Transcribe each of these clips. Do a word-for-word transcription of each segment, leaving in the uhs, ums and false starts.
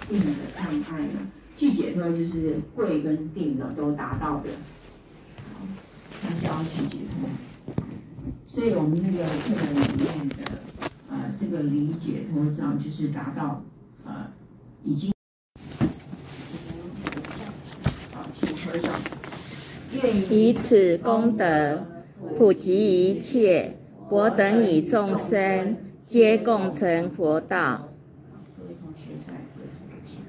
定的障碍呢，具解脱就是慧跟定呢都达到的，好，那叫具解脱。所以我们那个课本里面的呃这个离解脱障，就是达到呃已经。好，请合掌。 以此功德普及一切，我等与众生皆共成佛道。 各位同学再合掌一下。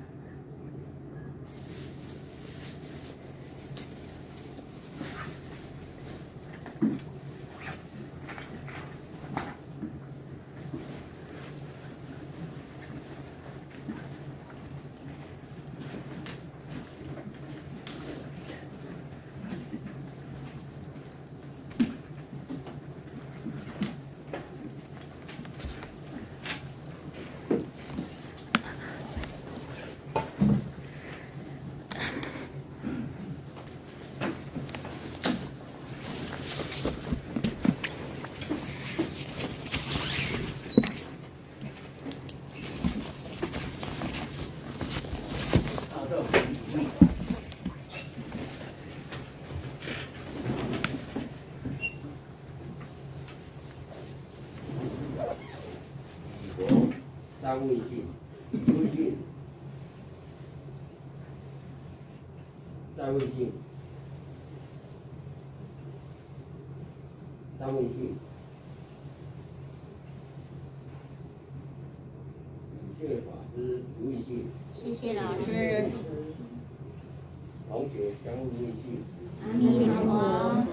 三位性，位性，三位性，三位性，谢谢法师无位性， 谢谢老师。 同学相互无位性， 阿弥陀佛。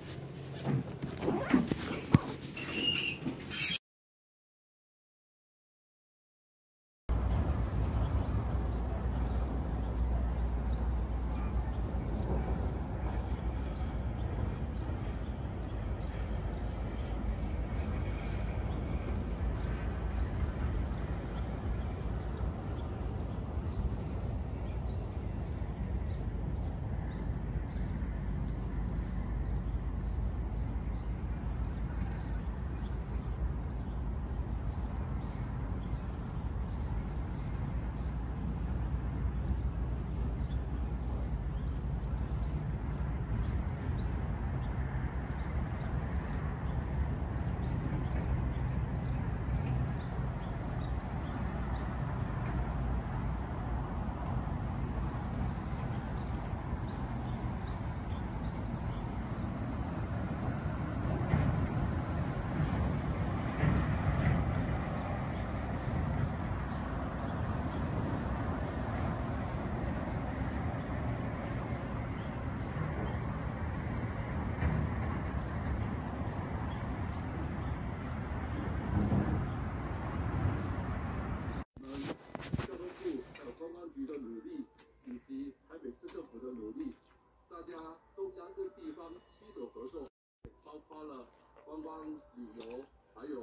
大家中央跟地方携手合作，包括了观光旅游，还有。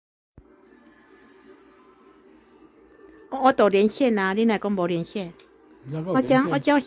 我我都连线啊，你哪讲无连线？我讲我叫。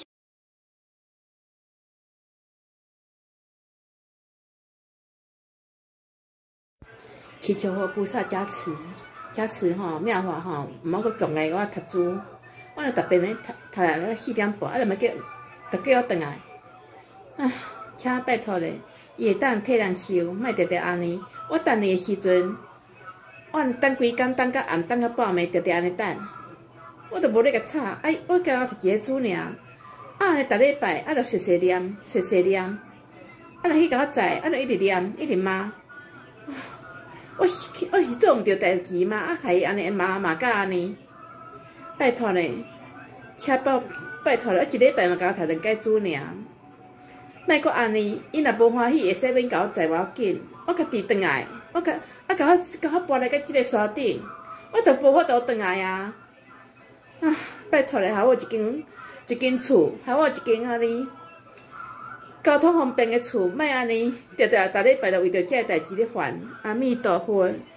祈求佛菩萨加持，加持吼妙法吼，毋好阁障碍我读书。我著特别咧读读来四点半，啊，就要叫，就叫我转来。啊，请拜托咧，伊会当替人收，莫直直安尼。我等你的时阵，我等规工，等到暗，等到半暝，直直安尼等。我都无咧甲吵，哎，我敢读一个书尔。啊，安尼逐礼拜，啊，着细细念，细细念。啊，若迄甲我知，啊，着一直念，一直骂。我是我是做毋着代志嘛，啊，害伊安尼骂骂甲安尼。拜托咧，请拜拜托咧，我一礼拜嘛甲我读两解书尔。莫阁安尼，伊若无欢喜，会使免甲我载无要紧，我家己转来，我甲啊甲我甲我搬来到即个山顶，我着无法度转来啊！啊，拜托咧，还我一间一间厝，还我一间安尼交通方便的厝，莫安尼，常常逐礼拜着为着即个代志咧烦。阿弥陀佛。